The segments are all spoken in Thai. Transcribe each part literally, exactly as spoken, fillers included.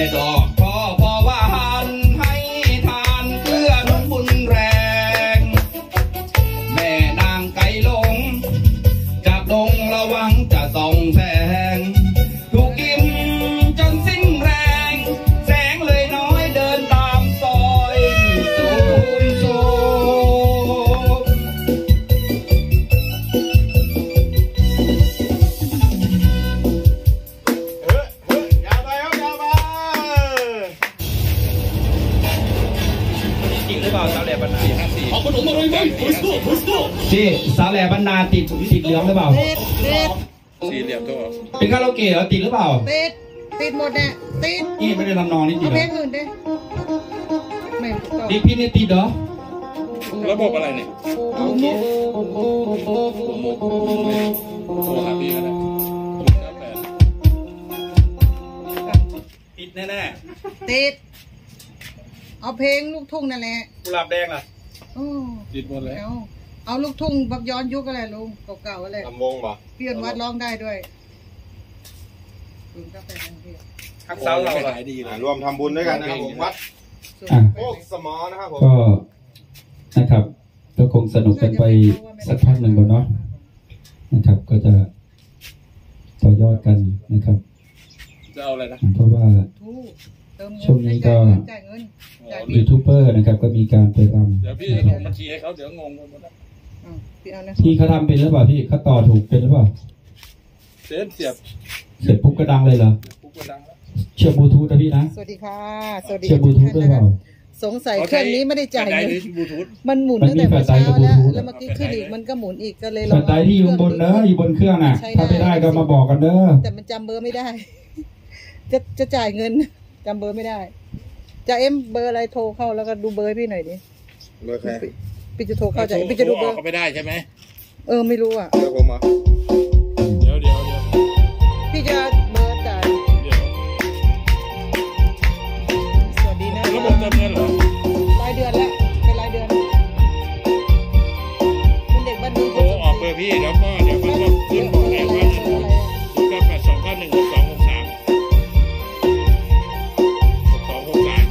ดอกพอพอว่าหันให้ทานเพื่อนุนบุญแรงแม่นางไก่ลงจากดงระวังจะส่องแสงถูกกินจนสิ้นแรงแสงเลยน้อยเดินตามซอยสูงสูงยาวไปครับยาวไปจริงหรือเปล่าสาวแหล่บรรณาเอาขนมมาเลยไหมที่สาวแหล่บรรณาติดติดเหลืองหรือเปล่าสี่เหลี่ยมตัวเป็นคาราโอเกะเหรอติดหรือเปล่าติดติดหมดเนี่ยติดนี่ไม่ได้ทำนองนี่ติดเพลงอื่นดิไม่ติดพี่นี่ติดเหรอระบบอะไรเนี่ยโอ้โหโอ้โหโอ้ครับพี่นะติดแน่ๆติดเอาเพลงลูกทุ่งนั่นแหละกุหลาบแดงล่ะติดหมดแล้วเอาลูกทุ่งแบบย้อนยุคอะไรลุงเก่าๆอะไรลำวงป่ะเปลี่ยนวัดร้องได้ด้วยลุงก็เป็นเพื่อนทักษะเราหลายดีนะรวมทำบุญด้วยกันนะครับผมวัดโคกสมอนะครับผมก็นะครับก็คงสนุกกันไปสักพักหนึ่งก่อนเนาะนะครับก็จะต่อยอดกันนะครับจะเอาอะไรนะเพราะว่าช่วงนี้ก็ยูทูบเบอร์นะครับก็มีการไปรำเดี๋ยวพี่จะส่งบัญชีให้เขาเดี๋ยวงงไปหมดที่เขาทำเป็นหรือเปล่าพี่เขาต่อถูกเป็นหรือเปล่าเสียบเสียบเสร็จปุ๊บก็ดังเลยเหรอปุ๊บก็ดังแล้วเชื่อมบลูทูธนะพี่นะสวัสดีค่ะสวัสดีเชื่อมบลูทูธด้วยเปล่าสงสัยเครื่องนี้ไม่ได้จ่ายเงินมันหมุนตั้งแต่เช้าแล้วแล้วเมื่อกี้ขึ้นอีกมันก็หมุนอีกก็เลยลองสายที่อยู่บนเนอะอยู่บนเครื่องน่ะถ้าไม่ได้ก็มาบอกกันเนอะแต่มันจำเบอร์ไม่ได้จะจะจ่ายเงินจำเบอร์ไม่ได้จะเอ็มเบอร์อะไรโทรเข้าแล้วก็ดูเบอร์พี่หน่อยดิเบอร์ใครพี่จะโทรเข้าใจพี่จะดูเบอร์เขาไม่ได้ใช่ไหมเออไม่รู้อ่ะเดี๋ยวผมอ่ะเดี๋ยวเดี๋ยวเดี๋ยวพี่จะเบอร์จ่ายเดี๋ยวสวัสดีนะระบบเติมเงินเหรอรายเดือนแล้วเป็นรายเดือนเป็นเด็กบ้านนี้โทรออกเบอร์พี่แล้วก็เดี๋ยวมันก็ขึ้นบอกแอบว่าศูนย์เก้าแปดสองเก้าหนึ่งหกสองหกสามสองหกสาม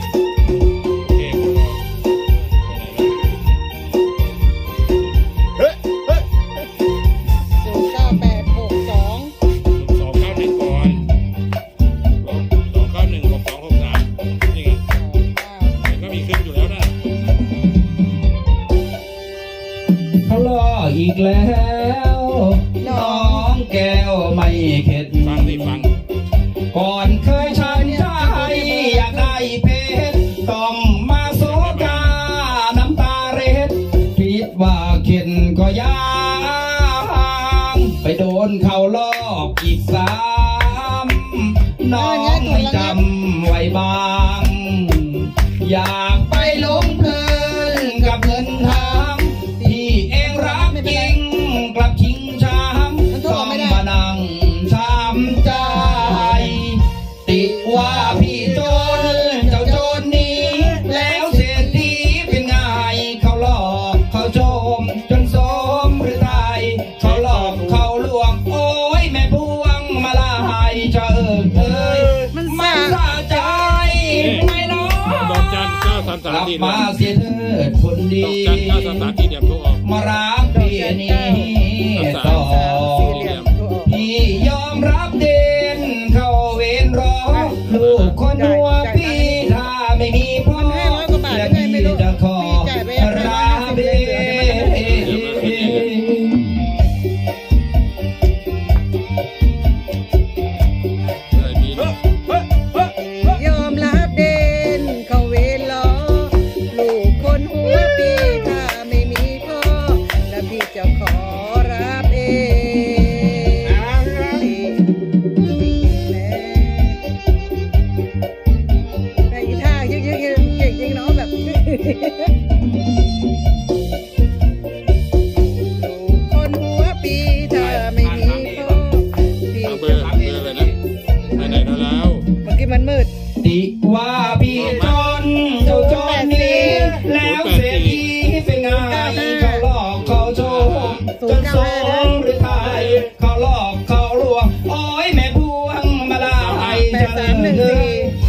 อีกแล้วน้องแก้วไม่เข็ดฟังดิฟังก่อนเคยฉันใจอยากได้เพชรต้องมาโซกาน้ำตาเร็ดคิดว่าเข็ดก็ยางไปโดนเขาลอกอีกสามน้องไม่จำไว้บ้างอยากไปลงเพลินกับเงินทางที่เองรักจริงกลับชิงช้ำต้องมานั่งช้ำใจติดว่าพี่จนเจ้าโจรนี้แล้วเศรษฐีเป็นไงเขาหลอกเขาโจมจนสมหรือไทยเขาหลอกเขาลวงโอ้ยแม่พวงมาลายจะเอิบเอ้ยมันสะใจไม่น้องดอกจันเก้าสามสามทีมาเสียเถิดคนดีดอกจันเก้าสามสามทีเดียวทุกออกมารับพี่นี้ต่อพี่ยอมรับเด่นเข้าเวรรอลูกคนหัวพี่ถ้าไม่มีพ่อและพี่จะขอราเบยอมรับเด่นเข้าเวรรอลูกคนหัวพี่ถ้าไม่มีพ่อและพี่จะขอรับเองแต่อีท่าเยอะๆเก่งๆเนาะแบบคนหัวปีถ้าไม่มีพ่อพี่จะเบอร์เบอร์อะไรนะไปไหนแล้วเมื่อกี้มันมืดติว่าพี่จนเจ้าจนนี้แล้วเศรษฐีเป็นไงเขาหลอกเขาโจมจนสมหรือไทยเขาหลอกเขาลวงโอ้ยแม่พวงมาลายจะเลิก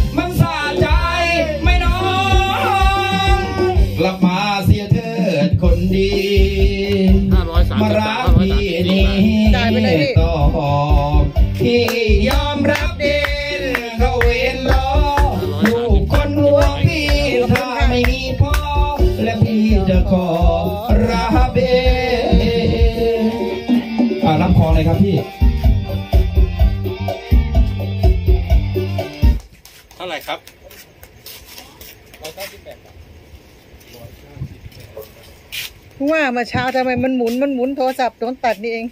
พี่ยอมรับเด่นเขาเวรล้อลูกคนห่วงพี่ถ้าไม่มีพ่อและพี่จะขอรับเองอ่าลำคอเลยครับพี่เท่าไหร่ครับว่ามาเช้าทำไมมันหมุนมันหมุนโทรศัพท์โดนตัดนี่เอง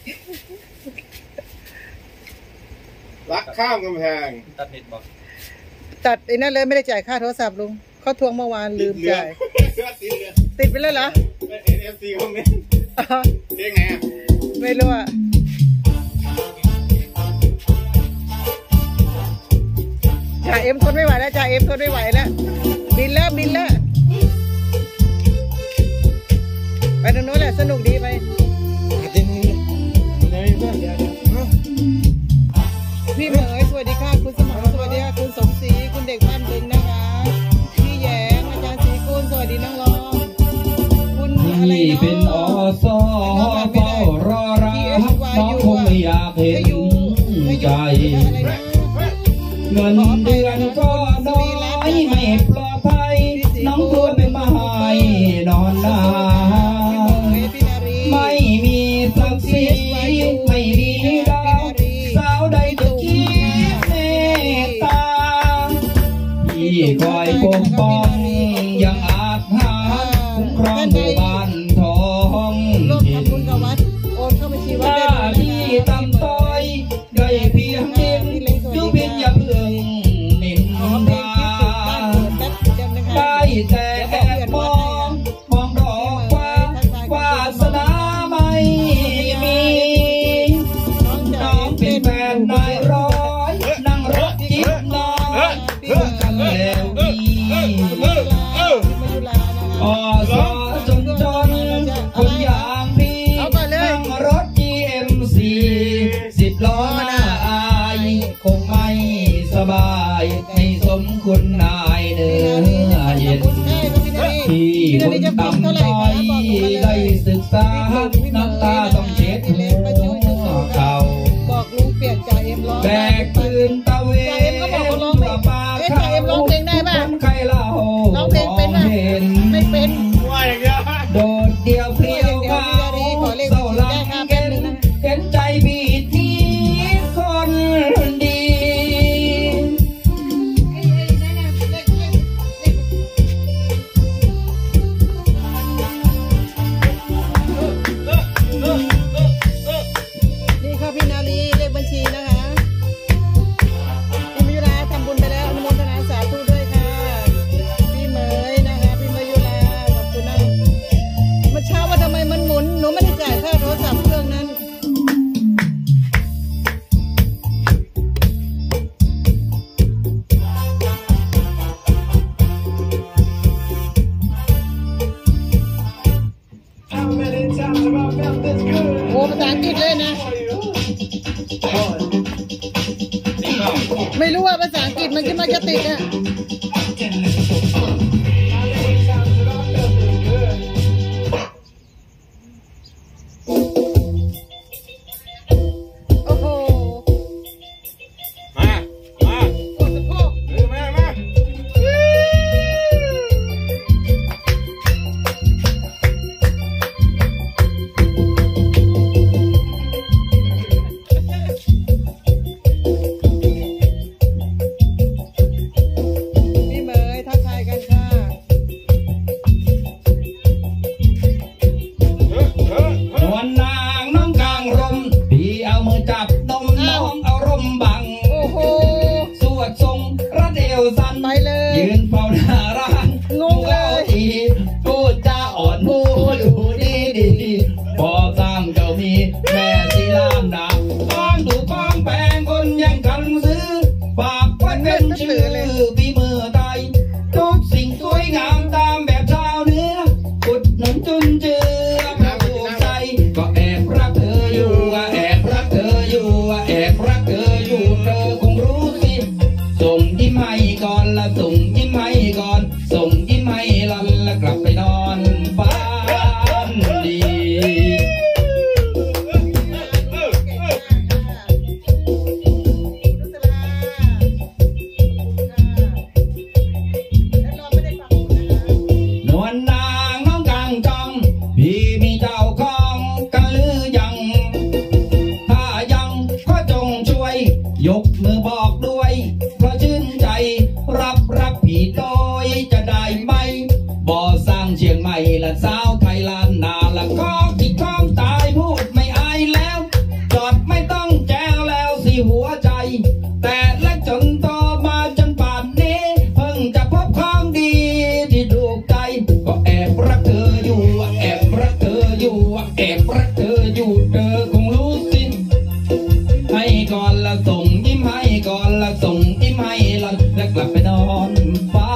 รักข้ามกำแพงตัดเน็ตบอกตัดไอ้นั่นเลยไม่ได้จ่ายค่าโทรศัพท์ลุงเขาทวงเมื่อวานลืมจ่ายติดไปแล้วเหรอเอ็นเอฟซีคอมเมนต์เรียกไงอ่ะไม่รู้อ่ะจ่าเอ็มทนไม่ไหวแล้วจ่าเอ็มทนไม่ไหวแล้วบินแล้วบินแล้วไปตรงโน้นแหละสนุกดีไปพี่เหมยสวัสดีค่ะคุณสมรสวัสดีค่ะคุณสมศรีคุณเด็กบ้านบึงนะคะพี่แยงอาจารย์ศรีกุลสวัสดีน้องรองคุณอะไรเนาะเป็นอสเฝ้ารอรับน้องคงไม่อยากเห็นใจเงินเดือนก็น้อยไม่ปลอดภัยน้องตัวไม่มาให้นอนนาไม่มีศักดิ์ศรีไม่มีดาวสาวใดจะคิดเมตตาพี่คอยปกป้องยังอาจหาคุ้มครองหมู่บ้านทองถิ่นถ้าพี่ตำต้อยได้เพียงเด่นยุพินอย่าเพิ่งนินทาได้แต่แอบมองมองดอกฟ้าวาสนาไม่มีน้องเป็นแฟนนายร้อยนั่งรถจิ๊บน้องเพื่อกันแล้วดีอสอจนจนคนอย่างพี่นั่งรถ จี เอ็ม ซี สิบล้อหน้าอายคงไม่สบายให้สมคุณนายเนื้อเย็นที่คนตำต้อยได้ศึกษาน้ำตาต้องเช็ดหัวเข่าแบกปืนตะเวนเพื่อปาเขาคนใครเล่าเห็นโดดเดียวเพียวเขาเศร้าลังเห็นเห็นใจพี่ที่คนดีนี่ค่ะพี่นาลีเลขบัญชีนะคะพี่มายุราทำบุญไปแล้วอนุโมทนาสาธุด้วยค่ะพี่เหมยนะคะพี่มายุราขอบคุณนะเมื่อเช้าว่าทำไมมันหมุนหนูไม่ได้จ่ายค่าโทรศัพท์เครื่องนั้นโอ้ภาษาอังกฤษเลยนะไม่รู้ว่าภาษาอังกฤษมันขึ้นมาจะติดอ่ะโอ้โหมามาปวดสะโพกเออมามากมือบอกด้วยเพราะชื่นใจรับรักพี่โดยจะได้ไหมบ่อสร้างเชียงใหม่ละสาวไทยล้านนาละก็ที่ข้องตายพูดไม่อายแล้วจอดไม่ต้องแจ้งแล้วสิหัวใจแต่และจนต่อมาจนป่านนี้เพิ่งจะพบของดีที่ถูกใจก็แอบรักเธออยู่แอบรักเธออยู่แอบรักเธออยู่เธอคงรู้สิให้ก่อนละส่งยิ้มให้ก่อนละส่งยิ้มให้ละแล้วกลับไปนอนฝั